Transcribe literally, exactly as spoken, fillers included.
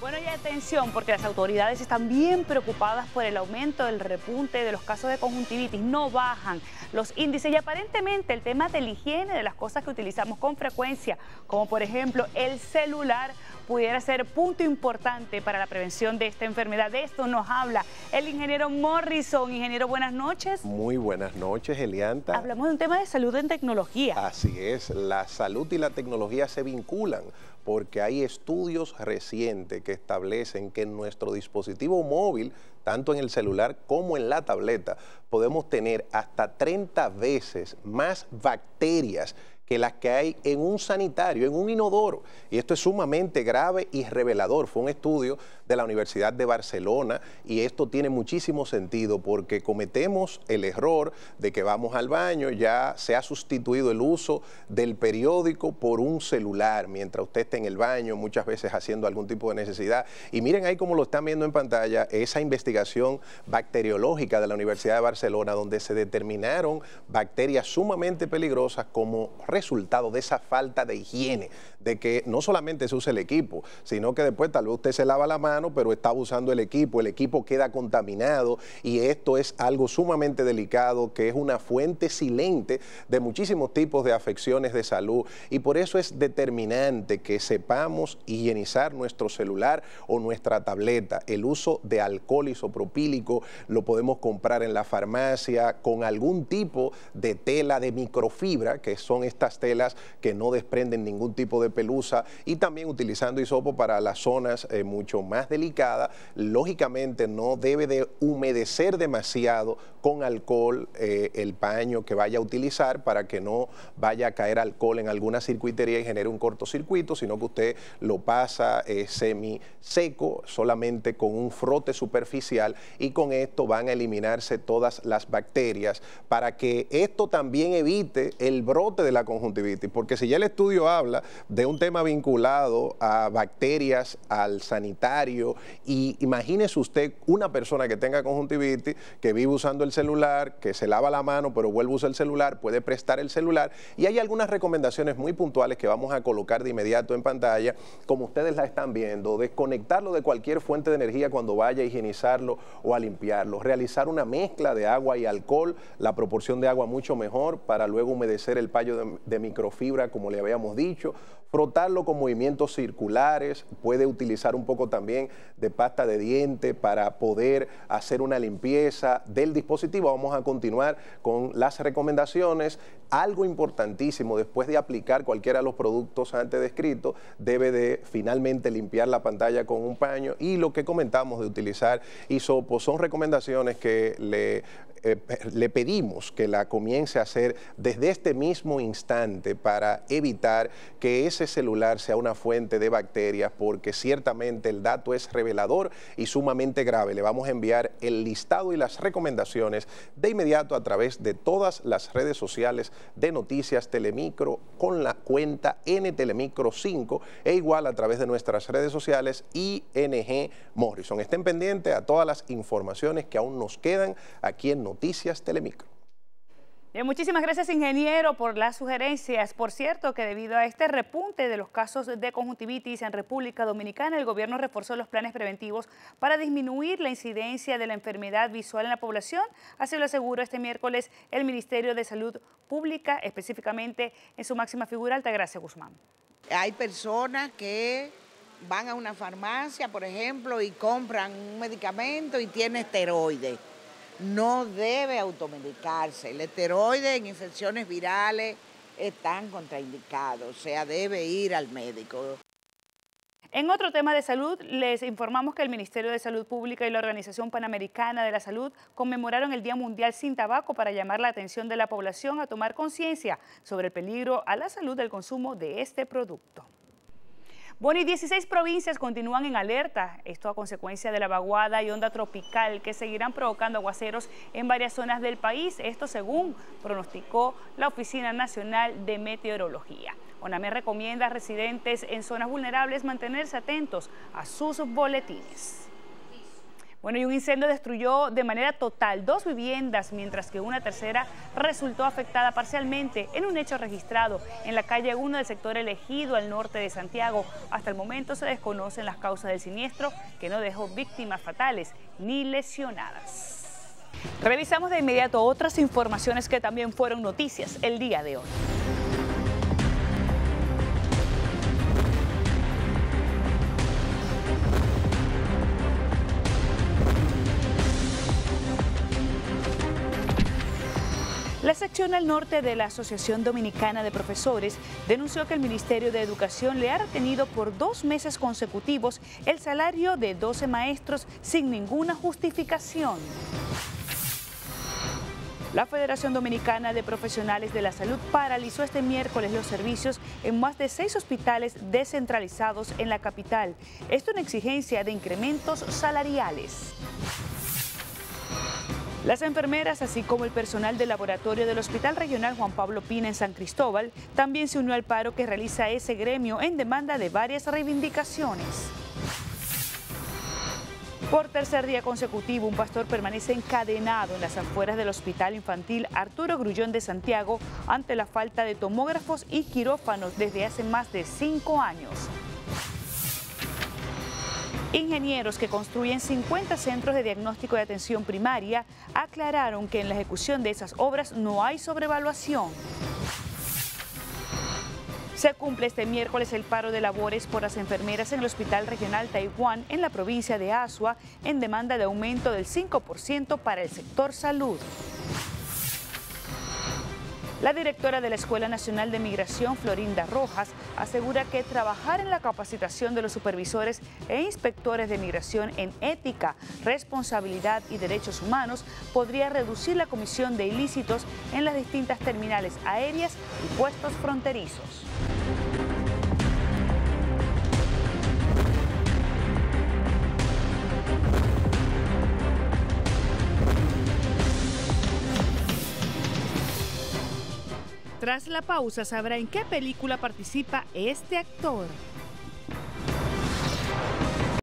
Bueno, y atención, porque las autoridades están bien preocupadas por el aumento del repunte de los casos de conjuntivitis. No bajan los índices y aparentemente el tema de la higiene de las cosas que utilizamos con frecuencia, como por ejemplo el celular, pudiera ser punto importante para la prevención de esta enfermedad. De esto nos habla el ingeniero Morrison. Ingeniero, buenas noches. Muy buenas noches, Elianta. Hablamos de un tema de salud en tecnología. Así es, la salud y la tecnología se vinculan porque hay estudios recientes que establecen que en nuestro dispositivo móvil, tanto en el celular como en la tableta, podemos tener hasta treinta veces más bacterias que las que hay en un sanitario, en un inodoro. Y esto es sumamente grave y revelador. Fue un estudio de la Universidad de Barcelona y esto tiene muchísimo sentido porque cometemos el error de que vamos al baño, ya se ha sustituido el uso del periódico por un celular mientras usted esté en el baño, muchas veces haciendo algún tipo de necesidad. Y miren ahí como lo están viendo en pantalla, esa investigación bacteriológica de la Universidad de Barcelona donde se determinaron bacterias sumamente peligrosas como resultado de esa falta de higiene, de que no solamente se usa el equipo, sino que después tal vez usted se lava la mano, pero está usando el equipo, el equipo queda contaminado y esto es algo sumamente delicado, que es una fuente silente de muchísimos tipos de afecciones de salud y por eso es determinante que sepamos higienizar nuestro celular o nuestra tableta. El uso de alcohol isopropílico lo podemos comprar en la farmacia con algún tipo de tela de microfibra, que son estas telas que no desprenden ningún tipo de pelusa y también utilizando hisopo para las zonas eh, mucho más delicadas. Lógicamente no debe de humedecer demasiado con alcohol eh, el paño que vaya a utilizar para que no vaya a caer alcohol en alguna circuitería y genere un cortocircuito, sino que usted lo pasa eh, semi seco, solamente con un frote superficial y con esto van a eliminarse todas las bacterias para que esto también evite el brote de la conjuntivitis, porque si ya el estudio habla de un tema vinculado a bacterias, al sanitario, y imagínese usted una persona que tenga conjuntivitis, que vive usando el celular, que se lava la mano, pero vuelve a usar el celular, puede prestar el celular, y hay algunas recomendaciones muy puntuales que vamos a colocar de inmediato en pantalla, como ustedes la están viendo, desconectarlo de cualquier fuente de energía cuando vaya a higienizarlo o a limpiarlo, realizar una mezcla de agua y alcohol, la proporción de agua mucho mejor para luego humedecer el paño de, de microfibra, como le habíamos dicho, frotarlo con movimientos circulares, puede utilizar un poco también de pasta de diente para poder hacer una limpieza del dispositivo. Vamos a continuar con las recomendaciones. Algo importantísimo, después de aplicar cualquiera de los productos antes descritos, debe de finalmente limpiar la pantalla con un paño y lo que comentamos de utilizar hisopo son recomendaciones que le Eh, le pedimos que la comience a hacer desde este mismo instante para evitar que ese celular sea una fuente de bacterias, porque ciertamente el dato es revelador y sumamente grave. Le vamos a enviar el listado y las recomendaciones de inmediato a través de todas las redes sociales de Noticias Telemicro con la cuenta N Telemicro cinco e igual a través de nuestras redes sociales I N G Morrison. Estén pendientes a todas las informaciones que aún nos quedan aquí en Noticias Telemicro. Bien, muchísimas gracias, ingeniero, por las sugerencias. Por cierto, que debido a este repunte de los casos de conjuntivitis en República Dominicana, el gobierno reforzó los planes preventivos para disminuir la incidencia de la enfermedad visual en la población. Así lo aseguró este miércoles el Ministerio de Salud Pública, específicamente en su máxima figura, Altagracia Guzmán. Hay personas que van a una farmacia, por ejemplo, y compran un medicamento y tiene esteroides. No debe automedicarse. El esteroide en infecciones virales están contraindicados, o sea, debe ir al médico. En otro tema de salud, les informamos que el Ministerio de Salud Pública y la Organización Panamericana de la Salud conmemoraron el Día Mundial sin Tabaco para llamar la atención de la población a tomar conciencia sobre el peligro a la salud del consumo de este producto. Bueno, y dieciséis provincias continúan en alerta, esto a consecuencia de la vaguada y onda tropical que seguirán provocando aguaceros en varias zonas del país, esto según pronosticó la Oficina Nacional de Meteorología. ONAME recomienda a residentes en zonas vulnerables mantenerse atentos a sus boletines. Bueno, y un incendio destruyó de manera total dos viviendas, mientras que una tercera resultó afectada parcialmente en un hecho registrado en la calle uno del sector Elegido al norte de Santiago. Hasta el momento se desconocen las causas del siniestro, que no dejó víctimas fatales ni lesionadas. Revisamos de inmediato otras informaciones que también fueron noticias el día de hoy. La sección al norte de la Asociación Dominicana de Profesores denunció que el Ministerio de Educación le ha retenido por dos meses consecutivos el salario de doce maestros sin ninguna justificación. La Federación Dominicana de Profesionales de la Salud paralizó este miércoles los servicios en más de seis hospitales descentralizados en la capital. Esto en exigencia de incrementos salariales. Las enfermeras, así como el personal del laboratorio del Hospital Regional Juan Pablo Pina en San Cristóbal, también se unió al paro que realiza ese gremio en demanda de varias reivindicaciones. Por tercer día consecutivo, un pastor permanece encadenado en las afueras del Hospital Infantil Arturo Grullón de Santiago ante la falta de tomógrafos y quirófanos desde hace más de cinco años. Ingenieros que construyen cincuenta centros de diagnóstico de atención primaria aclararon que en la ejecución de esas obras no hay sobrevaluación. Se cumple este miércoles el paro de labores por las enfermeras en el Hospital Regional Taiwán en la provincia de Azua en demanda de aumento del cinco por ciento para el sector salud. La directora de la Escuela Nacional de Migración, Florinda Rojas, asegura que trabajar en la capacitación de los supervisores e inspectores de migración en ética, responsabilidad y derechos humanos podría reducir la comisión de ilícitos en las distintas terminales aéreas y puestos fronterizos. Tras la pausa sabrá en qué película participa este actor.